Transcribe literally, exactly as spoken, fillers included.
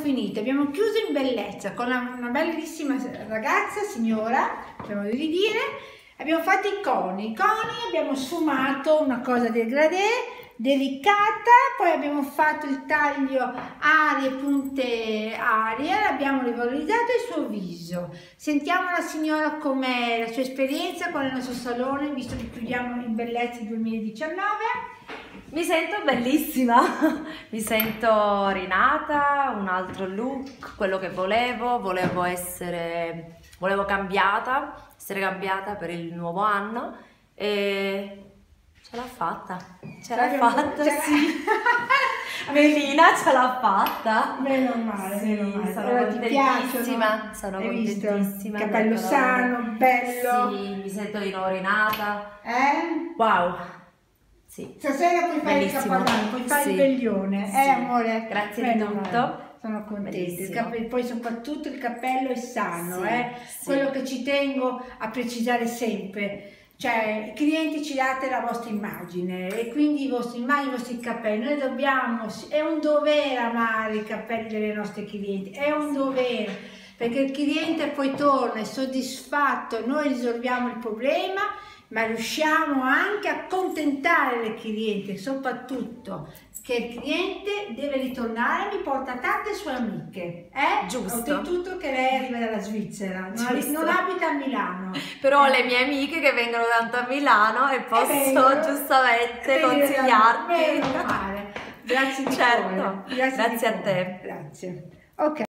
finito, abbiamo chiuso in bellezza con una, una bellissima ragazza, signora, abbiamo di dire, abbiamo fatto i coni, i coni abbiamo sfumato una cosa degradé, delicata, poi abbiamo fatto il taglio arie, punte arie, abbiamo rivalorizzato il suo viso. Sentiamo la signora com'è, la sua esperienza con il nostro salone, visto che chiudiamo in bellezza duemiladiciannove. Mi sento bellissima, mi sento rinata, un altro look, quello che volevo, volevo essere, volevo cambiata, essere cambiata per il nuovo anno e ce l'ha fatta, ce l'ha fatta, sì. Melina ce l'ha fatta. Meno male, sì, meno male. sono Allora, ti contentissima, sono Hai contentissima. Il capello sano, bello. Sì, mi sento di nuovo rinata. Eh? Wow. Sì. Stasera puoi fare Bellissimo. il capodanno, puoi fare sì. il veglione, sì. eh amore? Grazie Bene, di tutto. amore. Sono contenta, poi soprattutto il cappello è sano, sì, eh? sì. Quello che ci tengo a precisare sempre, cioè i clienti ci date la vostra immagine e quindi i vostri immagini, i vostri capelli, noi dobbiamo, è un dovere amare i capelli delle nostre clienti, è un dovere, perché il cliente poi torna, è soddisfatto, noi risolviamo il problema, ma riusciamo anche a accontentare le clienti, soprattutto che il cliente deve ritornare e mi porta tante sue amiche, eh? Giusto. Oltretutto che lei arriva dalla Svizzera, non, non abita a Milano. Però eh. le mie amiche che vengono tanto a Milano e posso vengono, giustamente consigliarti. Meno male. Grazie di certo. cuore. Grazie, Grazie di a cuore. te. Grazie. Ok.